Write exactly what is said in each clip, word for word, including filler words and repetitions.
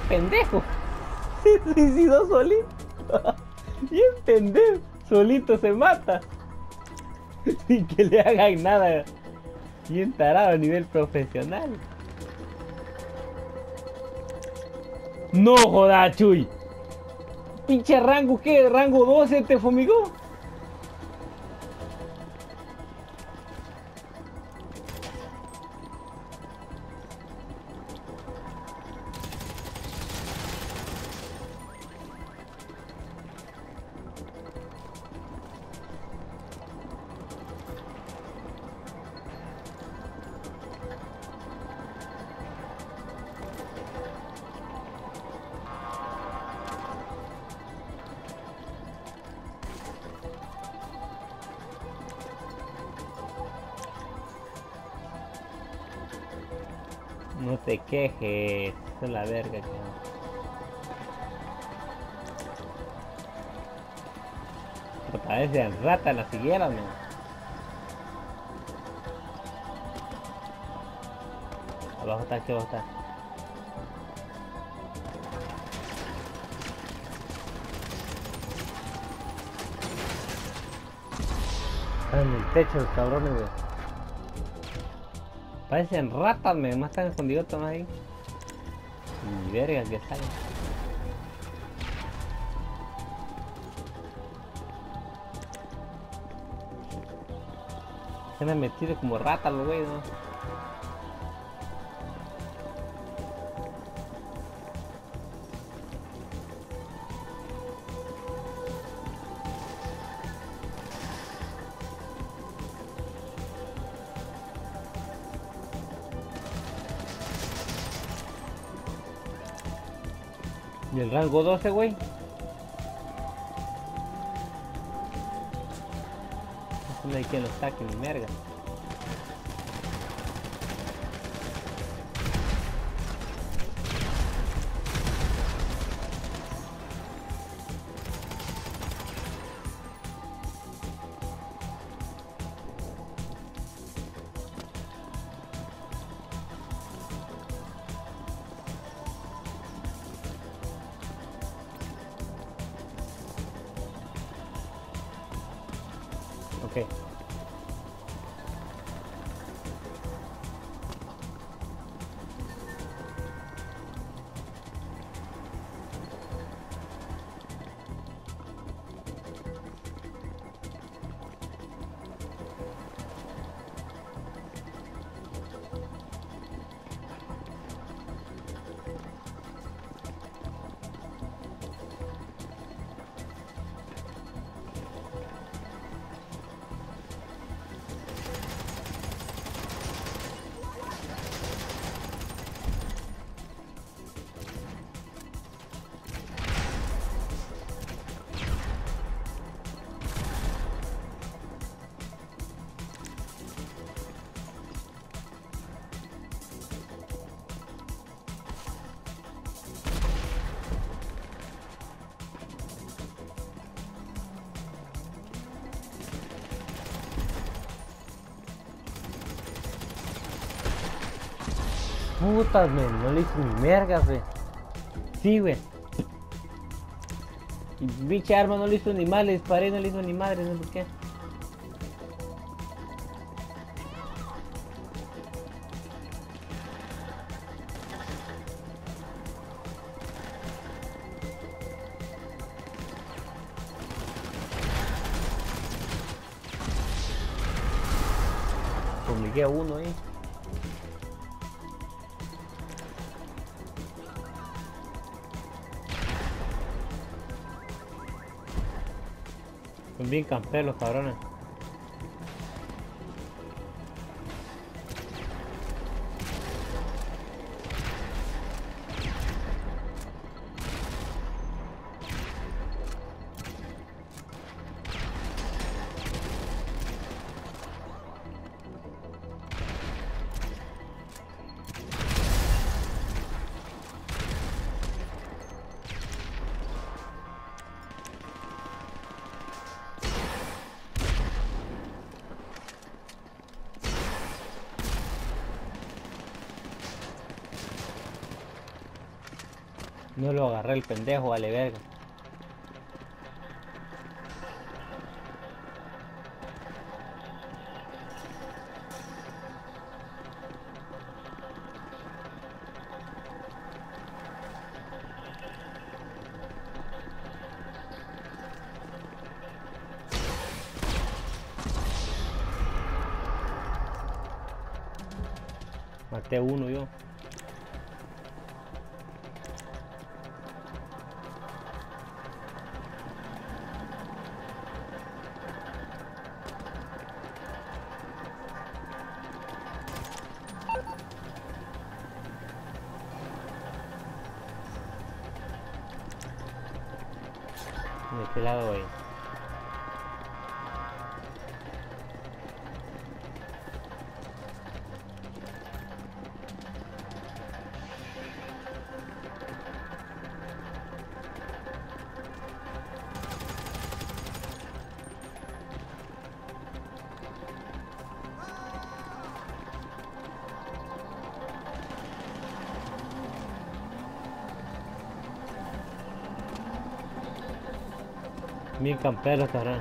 pendejo. Se suicidó solito. Bien pendejo. Solito se mata. Sin que le hagan nada. Bien tarado a nivel profesional. No joda, Chuy. Pinche rango, ¿qué? Rango doce te fumigó. No te quejes, eso es la verga, que pero parece rata la siguiera, man. Abajo está, aquí abajo está. Están en el techo los cabrones, güey. Parecen ratas, me más están escondidos más ahí. Y verga que salen. Se me han metido como ratas los güeyes, ¿no? Y el rango doce, güey. No hay quien los saque ni merga. Ok. Putas, men, no le hice ni mergas, güey. Sí, güey. Y pinche arma no le hizo ni mal, le disparé, no le hizo ni madre, no sé por qué. Obligué a uno ahí. Son bien camperos los cabrones. No lo agarré el pendejo, vale verga. Maté uno yo. ¿De qué lado voy? Bien camperos, cabrón.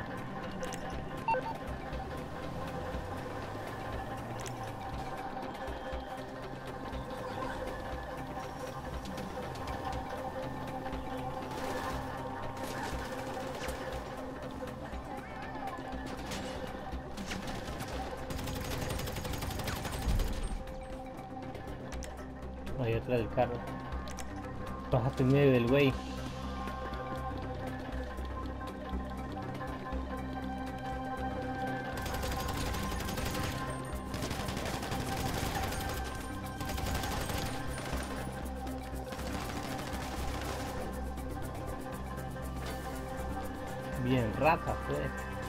Ahí atrás del carro. Bájate en medio del güey. Bien rata, pues.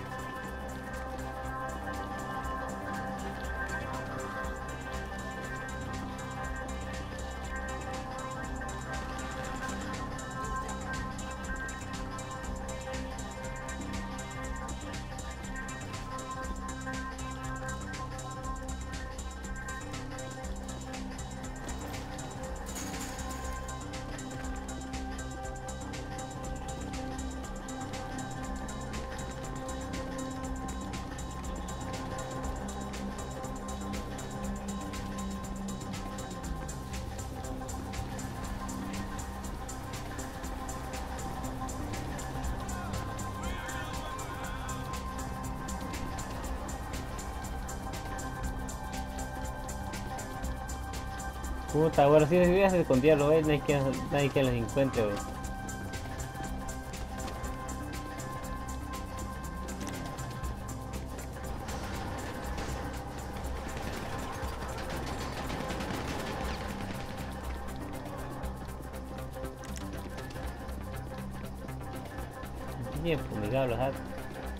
Puta, bueno, si ya se escondía, lo ves, no hay que, no hay que los encuentre, wey. Bien fumigados los datos.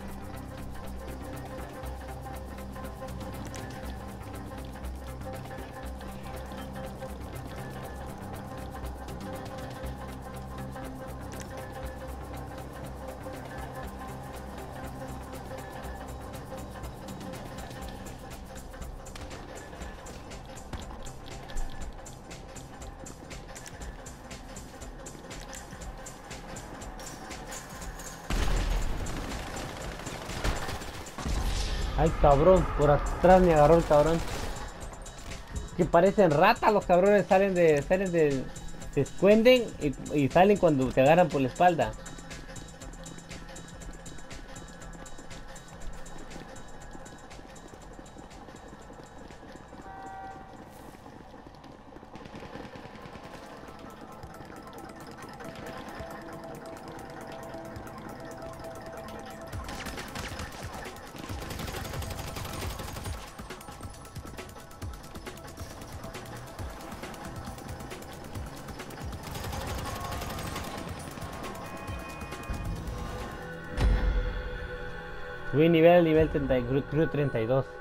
Ay, cabrón, por atrás me agarró el cabrón. Que parecen ratas los cabrones, salen de, salen de, se esconden y, y salen cuando te agarran por la espalda. Subí nivel, nivel treinta, cruz treinta y dos.